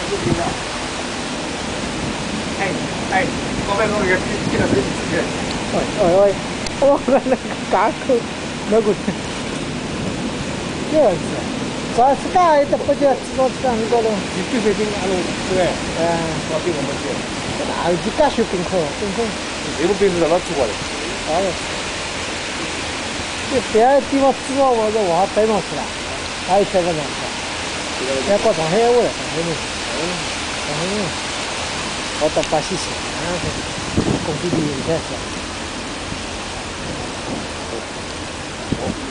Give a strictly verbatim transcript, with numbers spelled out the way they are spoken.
不行了。哎哎，我们弄一个记得没几个。 喂喂喂，我们那个港口那个这样子，主要是大一点不叫制造厂那个喽。 你对水兵阿龙对不对？ 嗯， 我给我们去。 哪有几家修冰块？冰块。 这个冰是哪做的？ 好了。这别的地方制造我这我还白弄死了，还有这个东西。现在搞上海话了，上海人。嗯，上海人。我到巴西去，啊，工地里开始。